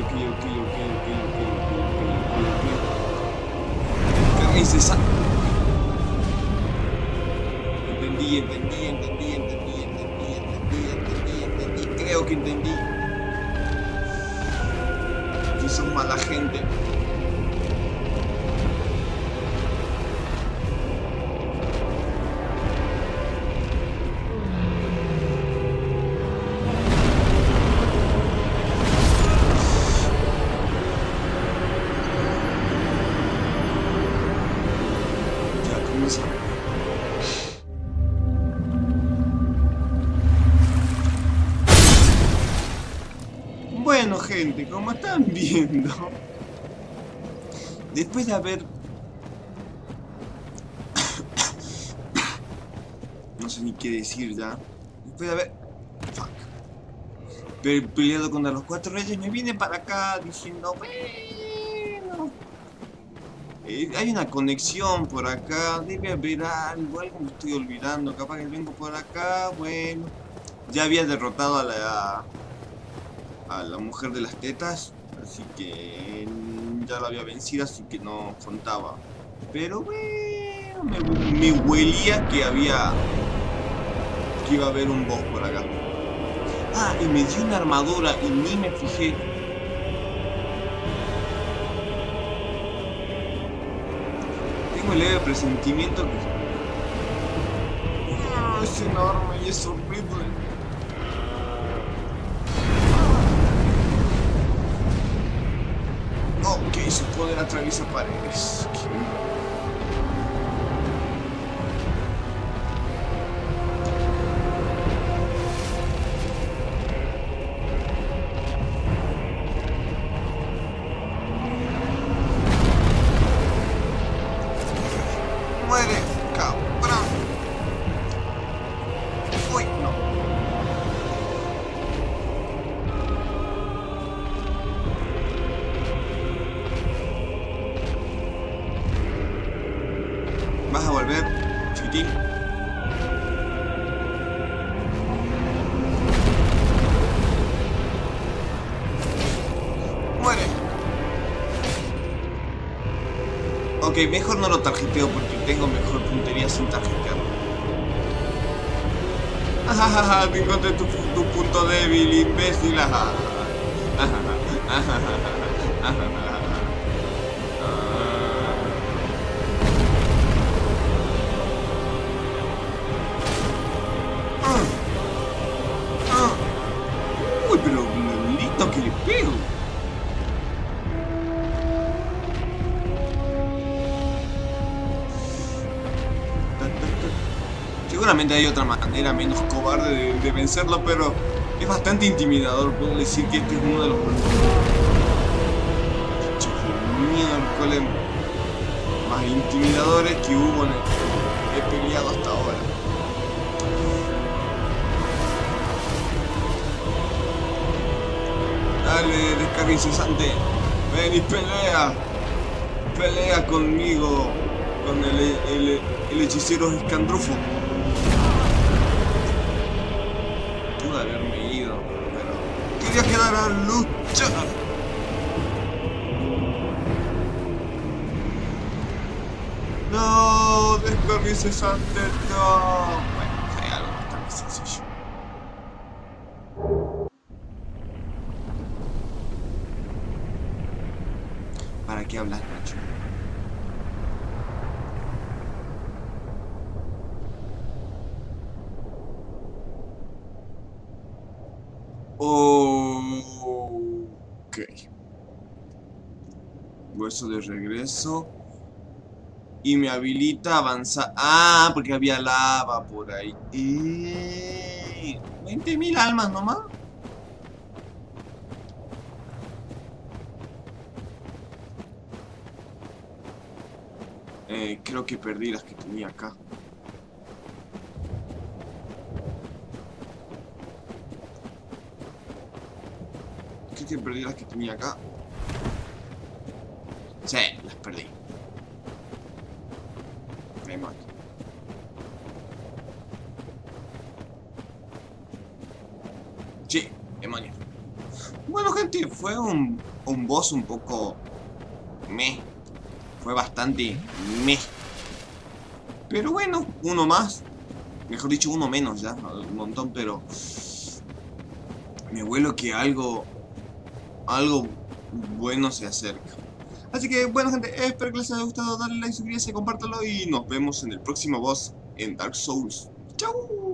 ¿Qué dice esa? Entendí. Creo que entendí. Que son mala gente. Ya comienza. Bueno, gente, como están viendo, después de haber... no sé ni qué decir ya. Después de haber... fuck. Peleado contra los 4 reyes, me vine para acá diciendo, bueno... hay una conexión por acá, debe haber algo me estoy olvidando, capaz que vengo por acá, bueno... Ya había derrotado a la mujer de las tetas, así que ya la había vencido, así que no contaba. Pero bueno, me huelía que iba a haber un boss por acá. Ah, y me dio una armadura y ni me fijé. Tengo el leve presentimiento que... es enorme y es horrible. Ok, su poder atraviesa paredes. Muere, cabrón. Uy, no. ¿Vas a volver, chiquitín? Muere. Ok, mejor no lo tarjeteo porque tengo mejor puntería sin tarjetearlo. Ajajaja, te encontré tu punto débil, imbécil. Uy, pero listo que le pego. Seguramente hay otra manera menos cobarde de vencerlo, pero es bastante intimidador. Puedo decir que este es uno de los miércoles más intimidadores que hubo he peleado hasta ahora. Dale, descarga incesante. Ven y pelea. Pelea conmigo. Con el hechicero escandrufo. Pude haberme ido, pero quería quedar a luchar. No, descarga incesante, no. Bueno, hay algo bastante sencillo. ¿Para qué hablas, Nacho? Ok. Hueso de regreso. Y me habilita avanzar. Ah, porque había lava por ahí. 20.000 almas nomás. Creo que perdí las que tenía acá. Creo que perdí las que tenía acá. Sí, las perdí. Demonios. Sí, demonios. Bueno, gente, fue un boss un poco meh. Fue bastante meh. Pero bueno, uno más. Mejor dicho, uno menos ya. Un montón, pero me huelo que algo bueno se acerca. Así que bueno, gente, espero que les haya gustado. Dale like, suscríbete, compártelo y nos vemos en el próximo boss en Dark Souls. ¡Chao!